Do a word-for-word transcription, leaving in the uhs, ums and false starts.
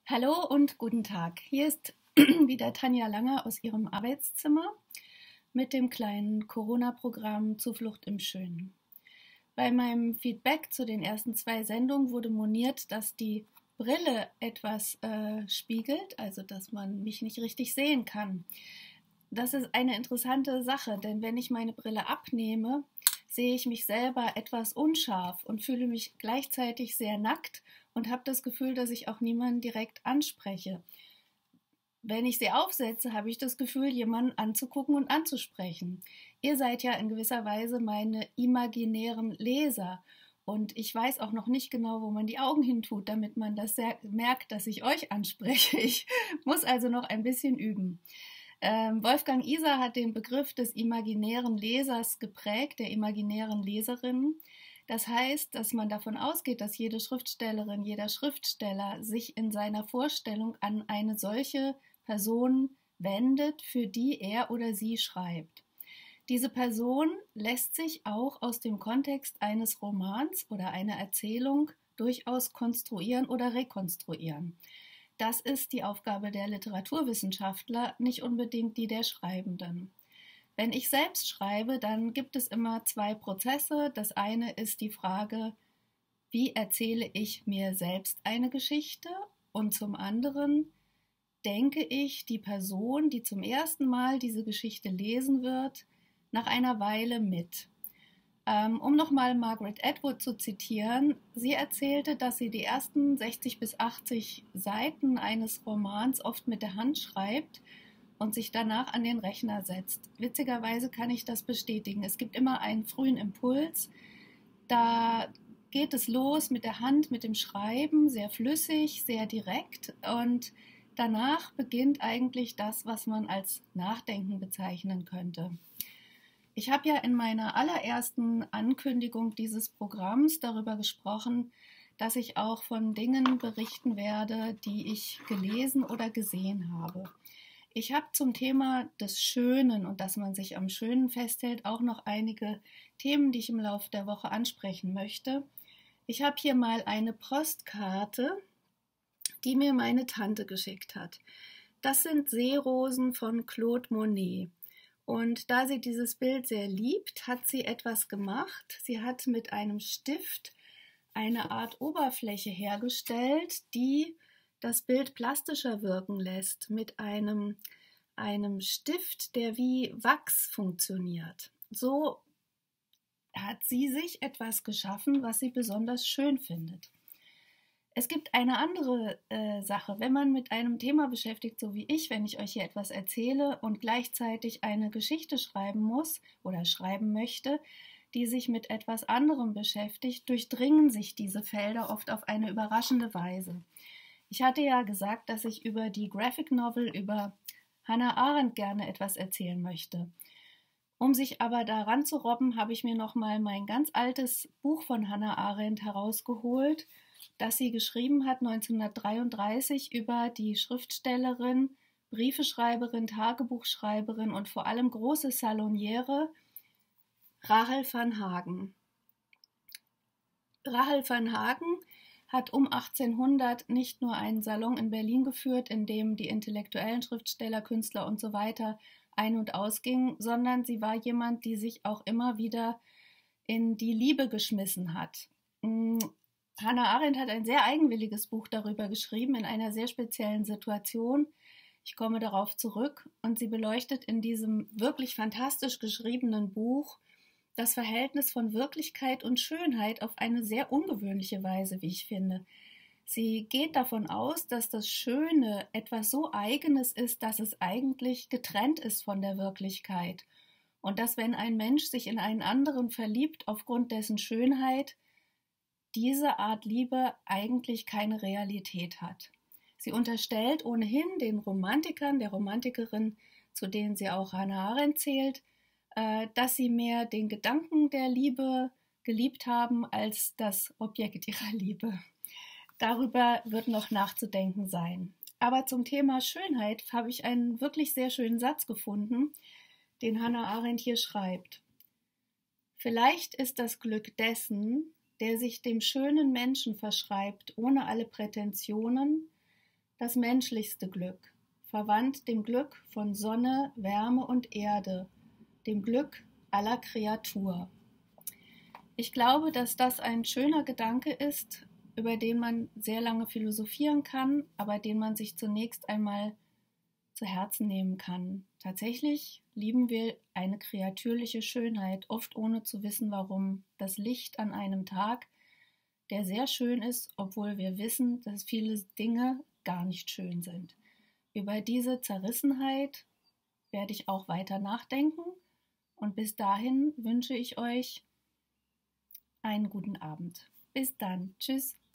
Hallo und guten Tag. Hier ist wieder Tanja Langer aus ihrem Arbeitszimmer mit dem kleinen Corona-Programm Zuflucht im Schönen. Bei meinem Feedback zu den ersten zwei Sendungen wurde moniert, dass die Brille etwas äh, spiegelt, also dass man mich nicht richtig sehen kann. Das ist eine interessante Sache, denn wenn ich meine Brille abnehme, sehe ich mich selber etwas unscharf und fühle mich gleichzeitig sehr nackt und habe das Gefühl, dass ich auch niemanden direkt anspreche. Wenn ich sie aufsetze, habe ich das Gefühl, jemanden anzugucken und anzusprechen. Ihr seid ja in gewisser Weise meine imaginären Leser. Und ich weiß auch noch nicht genau, wo man die Augen hintut, damit man das merkt, dass ich euch anspreche. Ich muss also noch ein bisschen üben. Ähm, Wolfgang Iser hat den Begriff des imaginären Lesers geprägt, der imaginären Leserin. Das heißt, dass man davon ausgeht, dass jede Schriftstellerin, jeder Schriftsteller sich in seiner Vorstellung an eine solche Person wendet, für die er oder sie schreibt. Diese Person lässt sich auch aus dem Kontext eines Romans oder einer Erzählung durchaus konstruieren oder rekonstruieren. Das ist die Aufgabe der Literaturwissenschaftler, nicht unbedingt die der Schreibenden. Wenn ich selbst schreibe, dann gibt es immer zwei Prozesse. Das eine ist die Frage, wie erzähle ich mir selbst eine Geschichte? Und zum anderen denke ich die Person, die zum ersten Mal diese Geschichte lesen wird, nach einer Weile mit. Ähm, um nochmal Margaret Atwood zu zitieren, sie erzählte, dass sie die ersten sechzig bis achtzig Seiten eines Romans oft mit der Hand schreibt und sich danach an den Rechner setzt. Witzigerweise kann ich das bestätigen. Es gibt immer einen frühen Impuls. Da geht es los mit der Hand, mit dem Schreiben, sehr flüssig, sehr direkt. Und danach beginnt eigentlich das, was man als Nachdenken bezeichnen könnte. Ich habe ja in meiner allerersten Ankündigung dieses Programms darüber gesprochen, dass ich auch von Dingen berichten werde, die ich gelesen oder gesehen habe. Ich habe zum Thema des Schönen und dass man sich am Schönen festhält auch noch einige Themen, die ich im Laufe der Woche ansprechen möchte. Ich habe hier mal eine Postkarte, die mir meine Tante geschickt hat. Das sind Seerosen von Claude Monet. Und da sie dieses Bild sehr liebt, hat sie etwas gemacht. Sie hat mit einem Stift eine Art Oberfläche hergestellt, die das Bild plastischer wirken lässt, mit einem, einem Stift, der wie Wachs funktioniert. So hat sie sich etwas geschaffen, was sie besonders schön findet. Es gibt eine andere äh, Sache, wenn man mit einem Thema beschäftigt, so wie ich, wenn ich euch hier etwas erzähle und gleichzeitig eine Geschichte schreiben muss oder schreiben möchte, die sich mit etwas anderem beschäftigt, durchdringen sich diese Felder oft auf eine überraschende Weise. Ich hatte ja gesagt, dass ich über die Graphic Novel über Hannah Arendt gerne etwas erzählen möchte. Um sich aber daran zu robben, habe ich mir nochmal mein ganz altes Buch von Hannah Arendt herausgeholt, das sie geschrieben hat neunzehnhundertdreiunddreißig über die Schriftstellerin, Briefeschreiberin, Tagebuchschreiberin und vor allem große Saloniere Rahel van Hagen. Rahel van Hagen hat um achtzehnhundert nicht nur einen Salon in Berlin geführt, in dem die intellektuellen Schriftsteller, Künstler und so weiter ein- und ausgingen, sondern sie war jemand, die sich auch immer wieder in die Liebe geschmissen hat. Hannah Arendt hat ein sehr eigenwilliges Buch darüber geschrieben, in einer sehr speziellen Situation. Ich komme darauf zurück und sie beleuchtet in diesem wirklich fantastisch geschriebenen Buch das Verhältnis von Wirklichkeit und Schönheit auf eine sehr ungewöhnliche Weise, wie ich finde. Sie geht davon aus, dass das Schöne etwas so Eigenes ist, dass es eigentlich getrennt ist von der Wirklichkeit. Und dass, wenn ein Mensch sich in einen anderen verliebt aufgrund dessen Schönheit, diese Art Liebe eigentlich keine Realität hat. Sie unterstellt ohnehin den Romantikern, der Romantikerin, zu denen sie auch Hannah Arendt zählt, dass sie mehr den Gedanken der Liebe geliebt haben als das Objekt ihrer Liebe. Darüber wird noch nachzudenken sein. Aber zum Thema Schönheit habe ich einen wirklich sehr schönen Satz gefunden, den Hannah Arendt hier schreibt. Vielleicht ist das Glück dessen, der sich dem schönen Menschen verschreibt, ohne alle Prätensionen, Das menschlichste Glück, verwandt dem Glück von Sonne, Wärme und Erde, dem Glück aller Kreatur. Ich glaube, dass das ein schöner Gedanke ist, über den man sehr lange philosophieren kann, aber den man sich zunächst einmal zu Herzen nehmen kann. Tatsächlich lieben wir eine kreatürliche Schönheit, oft ohne zu wissen, warum. Das Licht an einem Tag, der sehr schön ist, obwohl wir wissen, dass viele Dinge gar nicht schön sind. Über diese Zerrissenheit werde ich auch weiter nachdenken und bis dahin wünsche ich euch einen guten Abend. Bis dann. Tschüss.